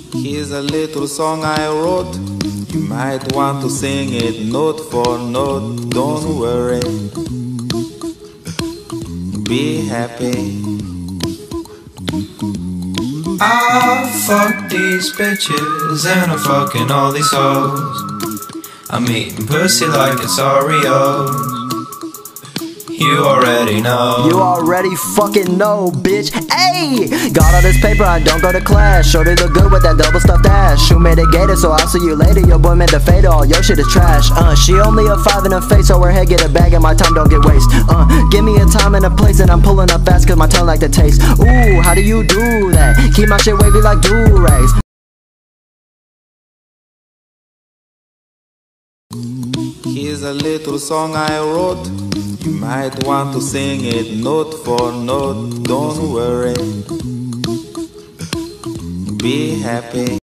Here's a little song I wrote. You might want to sing it note for note. Don't worry, be happy. I fuck these bitches and I'm fucking all these hoes. I'm eating pussy like it's Oreos. You already know. You already fucking know, bitch. Ayy! Got all this paper, I don't go to class. Shorty look good with that double stuffed ass. Shoe made a gator, so I'll see you later. Your boy meant to fade, all your shit is trash. She only a 5 in the face, so her head get a bag and my time don't get waste. Give me a time and a place and I'm pulling up fast cause my tongue like the taste. Ooh, how do you do that? Keep my shit wavy like do-rags. Here's a little song I wrote. You might want to sing it note for note. Don't worry, be happy.